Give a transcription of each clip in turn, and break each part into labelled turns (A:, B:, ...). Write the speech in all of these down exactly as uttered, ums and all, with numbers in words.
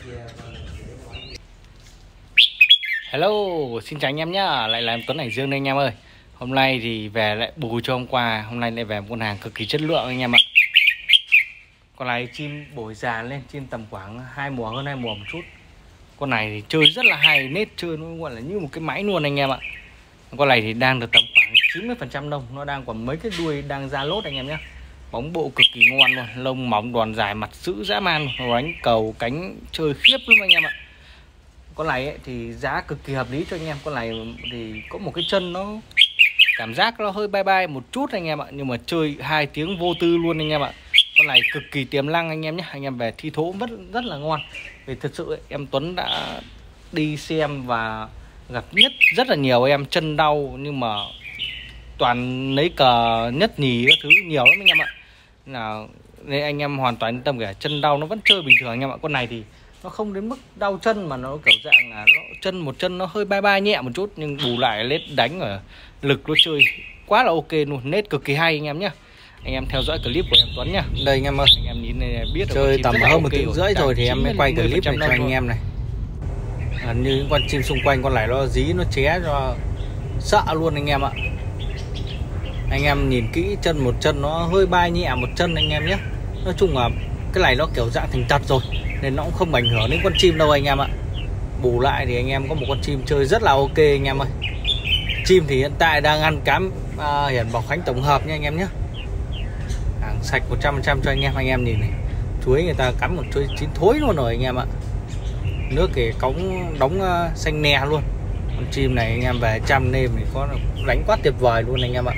A: Hello, xin chào anh em nhá, lại là em Tuấn Hải Dương đây anh em ơi. Hôm nay thì về lại bù cho hôm qua, hôm nay lại về một con hàng cực kỳ chất lượng anh em ạ. Con này chim bổi già lên, chim tầm khoảng hai mùa hơn hai mùa một chút. Con này thì chơi rất là hay, nết chơi nó gọi là như một cái máy luôn anh em ạ. Con này thì đang được tầm khoảng chín mươi phần trăm lông, nó đang còn mấy cái đuôi đang ra lốt anh em nhé. Bóng bộ cực kỳ ngon luôn, lông mỏng đòn dài, mặt dữ dã man, đánh cầu cánh chơi khiếp lắm anh em ạ. Con này ấy, thì giá cực kỳ hợp lý cho anh em. Con này thì có một cái chân nó cảm giác nó hơi bay bay một chút anh em ạ, nhưng mà chơi hai tiếng vô tư luôn anh em ạ. Con này cực kỳ tiềm năng anh em nhé. Anh em về thi thố rất rất là ngon. Vì thật sự ấy, em Tuấn đã đi xem và gặp nhất rất là nhiều em chân đau, nhưng mà toàn lấy cờ nhất nhì các thứ nhiều lắm anh em ạ. Là nên anh em hoàn toàn yên tâm, cả chân đau nó vẫn chơi bình thường anh em ạ. Con này thì nó không đến mức đau chân, mà nó kiểu dạng là nó chân một chân nó hơi bay bay nhẹ một chút, nhưng bù lại lết đánh ở lực nó chơi quá là ok luôn, nết cực kỳ hay anh em nhé. Anh em theo dõi clip của em Tuấn nhá. Đây anh em ơi, anh em nhìn này biết
B: chơi tầm hơn một tiếng rưỡi rồi thì em mới quay clip này cho anh em này. Hình như những con chim xung quanh con này nó dí nó ché cho sợ luôn anh em ạ. Anh em nhìn kỹ chân một chân nó hơi bay nhẹ một chân anh em nhé. Nói chung là cái này nó kiểu dạng thành tật rồi nên nó cũng không ảnh hưởng đến con chim đâu anh em ạ. Bù lại thì anh em có một con chim chơi rất là ok anh em ơi. Chim thì hiện tại đang ăn cám à, hiển bảo khánh tổng hợp nha anh em nhé. Hàng sạch một trăm phần trăm cho anh em. Anh em nhìn này, chuối người ta cắm một chuối chín thối luôn rồi anh em ạ. Nước thì cống đóng uh, xanh nè luôn. Con chim này anh em về chăm nêm thì có đánh quá tuyệt vời luôn anh em ạ.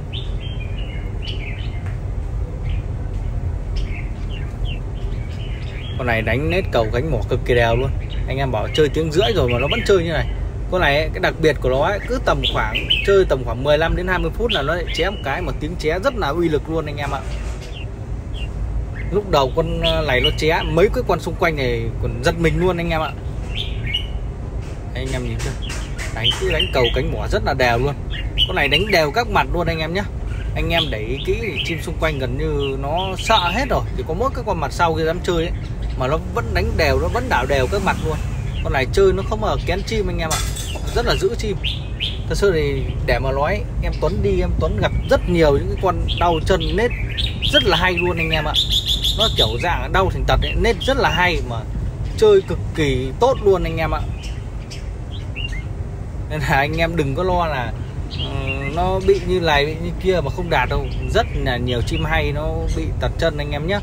B: Con này đánh nết cầu cánh mỏ cực kỳ đều luôn. Anh em bảo chơi tiếng rưỡi rồi mà nó vẫn chơi như này. Con này ấy, cái đặc biệt của nó ấy, cứ tầm khoảng chơi tầm khoảng mười lăm đến hai mươi phút là nó lại ché một cái, một tiếng ché rất là uy lực luôn anh em ạ. Lúc đầu con này nó ché mấy cái con xung quanh này còn giật mình luôn anh em ạ. Đấy, anh em nhìn chưa, đánh cứ đánh cầu cánh mỏ rất là đều luôn. Con này đánh đều các mặt luôn anh em nhé. Anh em để ý kỹ thì chim xung quanh gần như nó sợ hết rồi, chỉ có mỗi cái con mặt sau kia dám chơi ấy, mà nó vẫn đánh đều, nó vẫn đảo đều các mặt luôn. Con này chơi nó không ở kén chim anh em ạ, rất là giữ chim. Thật sự thì để mà nói em Tuấn đi, em Tuấn gặp rất nhiều những cái con đau chân nết rất là hay luôn anh em ạ. Nó kiểu dạng đau thành tật ấy, nết rất là hay mà chơi cực kỳ tốt luôn anh em ạ. Nên là anh em đừng có lo là uh, nó bị như này bị như kia mà không đạt đâu. Rất là nhiều chim hay nó bị tật chân anh em nhé.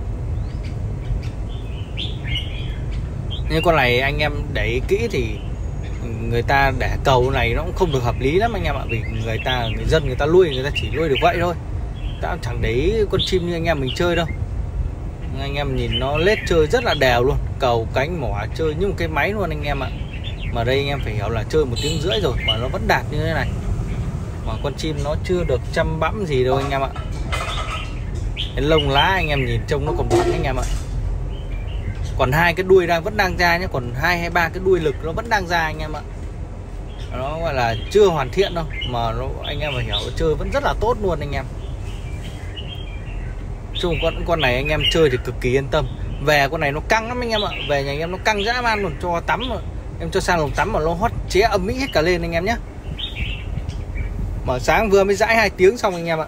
B: Nhưng con này anh em để ý kỹ thì người ta để cầu này nó cũng không được hợp lý lắm anh em ạ. Vì người ta, người dân người ta nuôi, người ta chỉ nuôi được vậy thôi, ta chẳng để ý con chim như anh em mình chơi đâu. Anh em nhìn nó lết chơi rất là đều luôn, cầu cánh mỏ chơi như một cái máy luôn anh em ạ. Mà đây anh em phải hiểu là chơi một tiếng rưỡi rồi mà nó vẫn đạt như thế này, mà con chim nó chưa được chăm bẵm gì đâu anh em ạ. Cái lông lá anh em nhìn trông nó còn bẩn anh em ạ. Còn hai cái đuôi đang vẫn đang ra nhé, còn hai hay ba cái đuôi lực nó vẫn đang ra anh em ạ. Nó gọi là chưa hoàn thiện đâu, mà nó anh em phải hiểu chơi vẫn rất là tốt luôn anh em. Chung con con này anh em chơi thì cực kỳ yên tâm. Về con này nó căng lắm anh em ạ, về nhà anh em nó căng dã man luôn, cho tắm rồi em cho sang lồng tắm mà nó hót ché âm mỹ hết cả lên anh em nhé. Mở sáng vừa mới dãi hai tiếng xong anh em ạ.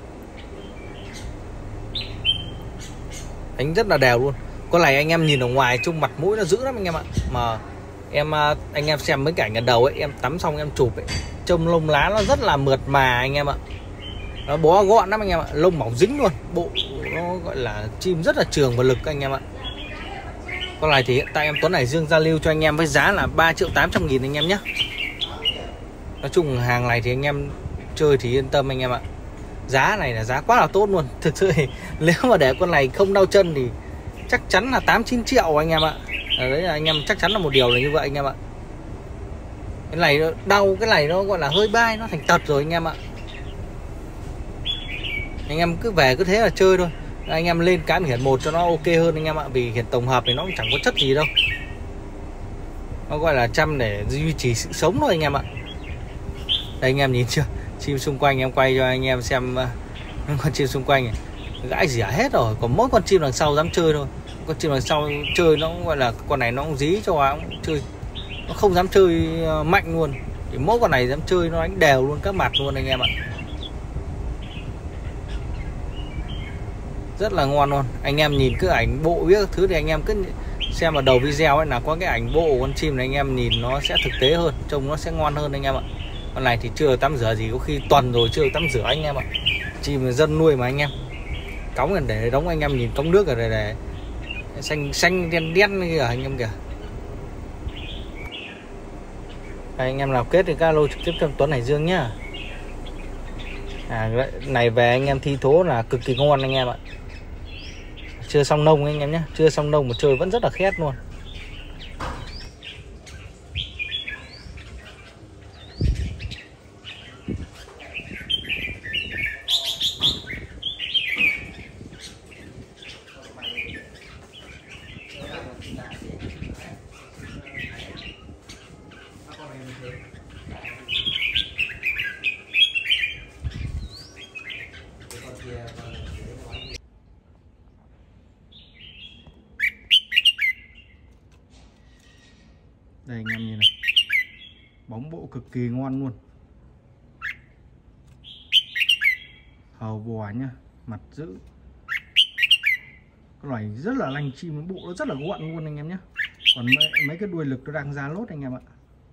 B: Đánh rất là đều luôn. Con này anh em nhìn ở ngoài chung mặt mũi nó dữ lắm anh em ạ. Mà em anh em xem mấy cảnh ở đầu ấy, em tắm xong em chụp ấy, trông lông lá nó rất là mượt mà anh em ạ. Nó bó gọn lắm anh em ạ, lông mỏng dính luôn, bộ nó gọi là chim rất là trường và lực anh em ạ. Con này thì hiện tại em Tuấn Hải Dương giao lưu cho anh em với giá là ba triệu tám trăm nghìn anh em nhé. Nói chung hàng này thì anh em chơi thì yên tâm anh em ạ. Giá này là giá quá là tốt luôn. Thực sự thì nếu mà để con này không đau chân thì chắc chắn là tám chín triệu anh em ạ. Đấy là anh em chắc chắn là một điều là như vậy anh em ạ. Cái này đau, cái này nó gọi là hơi bay, nó thành tật rồi anh em ạ. Anh em cứ về cứ thế là chơi thôi. Anh em lên cám hiển một cho nó ok hơn anh em ạ. Vì hiển tổng hợp thì nó cũng chẳng có chất gì đâu, nó gọi là chăm để duy trì sự sống thôi anh em ạ. Đây anh em nhìn chưa, chim xung quanh em quay cho anh em xem. Con chim xung quanh này gãi rỉa hết rồi, còn mỗi con chim đằng sau dám chơi thôi. con chim đằng sau chơi nó cũng gọi là con này nó cũng dí cho nó cũng chơi, nó không dám chơi mạnh luôn, thì mỗi con này dám chơi nó đánh đều luôn các mặt luôn anh em ạ. Rất là ngon luôn. Anh em nhìn cái ảnh bộ biết thứ thì anh em cứ xem vào đầu video ấy là có cái ảnh bộ của con chim này, anh em nhìn nó sẽ thực tế hơn, trông nó sẽ ngon hơn anh em ạ. Con này thì chưa tắm rửa gì, có khi tuần rồi chưa tắm rửa anh em ạ. Chim dân nuôi mà anh em. Cống này để đóng anh em nhìn cống nước ở đây này, xanh xanh đen đen kìa anh em kìa. Đây, anh em nào kết thì các alo trực tiếp cho Tuấn Hải Dương nhá. À, này về anh em thi thố là cực kỳ ngon anh em ạ. Chưa xong nông anh em nhé, chưa xong nông mà chơi vẫn rất là khét luôn. Đây anh em nhìn này, bóng bộ cực kỳ ngon luôn, hầu bò nhá, mặt giữ, cái loài rất là lành, chim bộ nó rất là gọn luôn anh em nhé. Còn mấy, mấy cái đuôi lực nó đang ra lốt anh em ạ,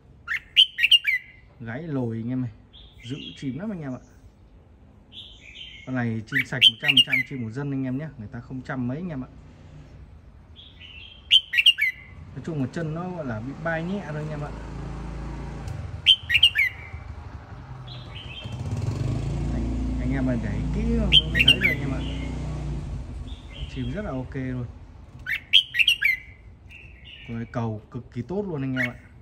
B: gáy lồi anh em này, giữ chim lắm anh em ạ. Con này chim sạch một trăm phần trăm chim của dân anh em nhé, người ta không chăm mấy anh em ạ. Nói chung một chân nó gọi là bị bay nhẹ thôi anh em ạ. Anh em mà để kỹ mới thấy rồi anh em ạ. Chim rất là ok luôn. Rồi cầu cực kỳ tốt luôn anh em ạ.